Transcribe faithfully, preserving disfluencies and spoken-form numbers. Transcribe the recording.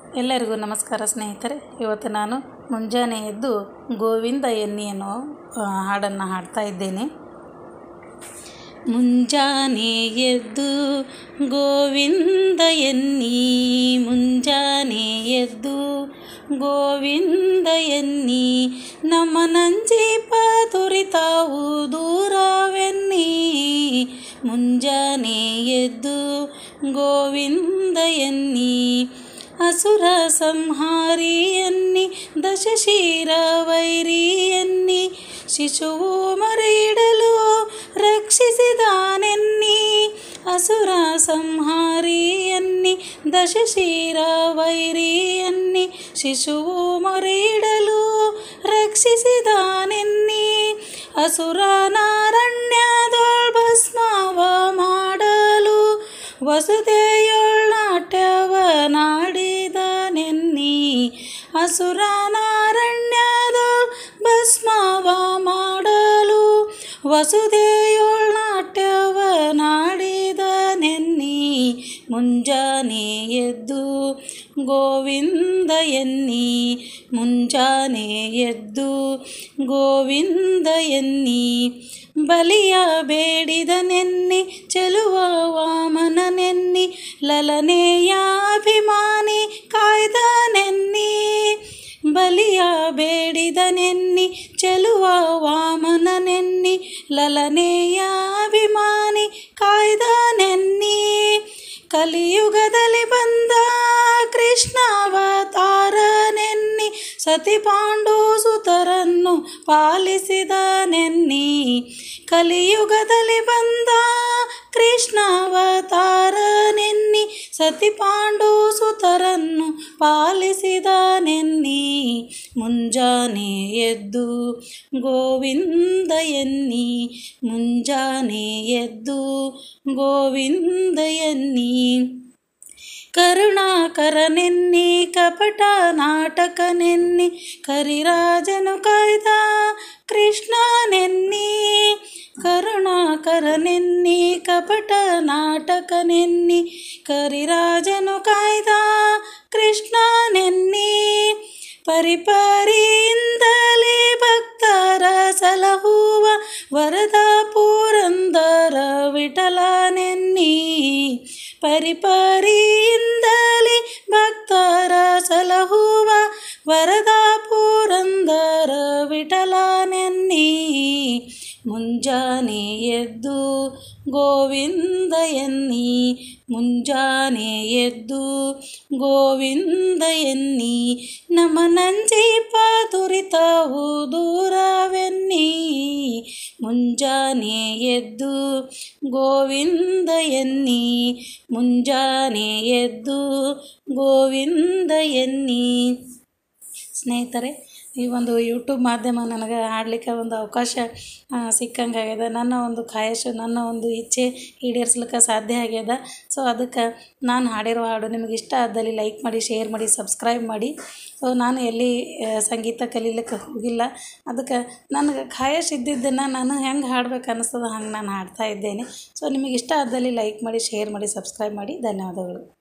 ಎಲ್ಲರಿಗೂ ನಮಸ್ಕಾರ ಸ್ನೇಹಿತರೆ. ಇವತ್ತು ನಾನು ಮುಂಜಾನೆ ಎದ್ದು ಗೋವಿಂದ ಎನ್ನಿ ಅನ್ನೋ ಹಾಡನ್ನು ಹಾಡ್ತಾ ಇದ್ದೇನೆ. ಮುಂಜಾನೆ ಎದ್ದು ಗೋವಿಂದ ಎನ್ನಿ, ಮುಂಜಾನೆ ಎದ್ದು ಗೋವಿಂದ ಎನ್ನಿ, ನಮ್ಮ ನಂಜೀಪ ತುರಿತಾವು ದೂರವೆನ್ನಿ. ಮುಂಜಾನೆ ಎದ್ದು ಗೋವಿಂದ ಎನ್ನಿ, ಅಸುರ ಸಂಹಾರಿ ಎನ್ನಿ, ದಶಶಿರ ವೈರಿ ಎನ್ನಿ, ಶಿಶುವು ಮರೆಯಿಡಲು ರಕ್ಷಿಸಿದಾನೆನ್ನಿ. ಅಸುರ ಸಂಹಾರಿ ಎನ್ನಿ, ದಶಶಿರ ವೈರಿ ಎನ್ನಿ, ಶಿಶುವು ಮರೆಯಿಡಲು ರಕ್ಷಿಸಿದಾನೆನ್ನಿ. ಅಸುರ ನಾರಣ್ಯದೊಳ್ ಭಸ್ಮವ ಮಾಡಲು ವಸುದೆಯೊಳ್ ನಾಟ್ಯವನಾಡಿದನೆನ್ನಿ. ಅಸುರ ನಾರಣ್ಯದೊಳ್ ಭಸ್ಮವ ಮಾಡಲು ವಸುದೆಯೊಳ್ ನಾಟ್ಯವನಾಡಿದನೆನ್ನಿ. ಮುಂಜಾನೆ ಎದ್ದು ಗೋವಿಂದ ಎನ್ನಿ, ಮುಂಜಾನೆ ಎದ್ದು ಗೋವಿಂದ ಎನ್ನಿ, ಬಲಿಯ ಬೇಡಿದನೆನ್ನಿ, ಚೆಲುವ ವಾಮನನೆನ್ನಿ, ಲಲನೆಯ ಅಭಿಮಾನಿ ಕಾಯ್ದನೆನ್ನಿ. ಬಲಿಯ ಬೇಡಿದನೆನ್ನಿ, ಚೆಲುವ ವಾಮನನೆನ್ನಿ, ಲಲನೆಯ ಅಭಿಮಾನಿ ಕಾಯ್ದನೆನ್ನಿ. ಕಲಿಯುಗದಲ್ಲಿ ಬಂದ ಕೃಷ್ಣಾವತಾರನೆನ್ನಿ, ಸತಿ ಪಾಂಡು ಸುತರನ್ನು ಪಾಲಿಸಿದನೆನ್ನಿ. ಕಲಿಯುಗದಲ್ಲಿ ಬಂದ ಕೃಷ್ಣಾವತಾರನೆನ್ನಿ, ಸತಿ ಪಾಂಡು ಸುತರನ್ನು ಪಾಲಿಸಿದನೆನ್ನಿ. ಮುಂಜಾನೆ ಎದ್ದು ಗೋವಿಂದ ಎನ್ನಿ, ಮುಂಜಾನೆ ಎದ್ದು ಗೋವಿಂದ ಎನ್ನಿ, ಕರುಣಾಕರನೆನ್ನಿ, ಕಪಟ ನಾಟಕನೆನ್ನಿ, ಕರಿರಾಜನು ಕಾಯ್ದ ಕೃಷ್ಣನೆನ್ನಿ. ಕರುಣಾಕರನೆನ್ನಿ, ಕಪಟ ನಾಟಕನೆನ್ನಿ, ಕರಿರಾಜನು ಕಾಯ್ದ ಕೃಷ್ಣನೆನ್ನಿ. ಪರಿಪರಿಯಿಂದಲೇ ಭಕ್ತರ ಸಲಹುವ ವರದ ಪುರಂದರ ವಿಠಲನೆನ್ನಿ. ಪರಿಪರಿಯಿಂದಲೇ ಭಕ್ತರ ಸಲಹುವ ವರದ ಪುರಂದರ ವಿಠಲನೆನ್ನಿ. ಮುಂಜಾನೆ ಎದ್ದು ಗೋವಿಂದ ಎನ್ನಿ, ಮುಂಜಾನೆ ಎದ್ದು ಗೋವಿಂದ ಎನ್ನಿ, ನಮ್ಮ ನಂಜೀಪ ತುರಿತಾವು ದೂರವೆನ್ನಿ. ಮುಂಜಾನೆ ಎದ್ದು ಗೋವಿಂದ ಎನ್ನಿ, ಮುಂಜಾನೆ ಎದ್ದು ಗೋವಿಂದ ಎನ್ನಿ. ಸ್ನೇಹಿತರೆ, ಈ ಒಂದು ಯೂಟ್ಯೂಬ್ ಮಾಧ್ಯಮ ನನಗೆ ಹಾಡಲಿಕ್ಕೆ ಒಂದು ಅವಕಾಶ ಸಿಕ್ಕಂಗಾಗ್ಯದ. ನನ್ನ ಒಂದು ಖಾಯಶು, ನನ್ನ ಒಂದು ಇಚ್ಛೆ ಈಡೇರಿಸ್ಲಿಕ್ಕೆ ಸಾಧ್ಯ ಆಗ್ಯದ. ಸೊ ಅದಕ್ಕೆ ನಾನು ಹಾಡಿರೋ ಹಾಡು ನಿಮಗೆ ಇಷ್ಟ ಆದಲ್ಲಿ ಲೈಕ್ ಮಾಡಿ, ಶೇರ್ ಮಾಡಿ, ಸಬ್ಸ್ಕ್ರೈಬ್ ಮಾಡಿ. ಸೊ ನಾನು ಎಲ್ಲಿ ಸಂಗೀತ ಕಲೀಲಿಕ್ಕೆ ಹೋಗಿಲ್ಲ, ಅದಕ್ಕೆ ನನಗೆ ಖಾಯಶ್ ಇದ್ದಿದ್ದನ್ನು ನಾನು ಹೆಂಗೆ ಹಾಡ್ಬೇಕು ಅನ್ನಿಸ್ತದ ಹಂಗೆ ನಾನು ಹಾಡ್ತಾ ಇದ್ದೇನೆ. ಸೊ ನಿಮಗೆ ಇಷ್ಟ ಆದಲ್ಲಿ ಲೈಕ್ ಮಾಡಿ, ಶೇರ್ ಮಾಡಿ, ಸಬ್ಸ್ಕ್ರೈಬ್ ಮಾಡಿ. ಧನ್ಯವಾದಗಳು.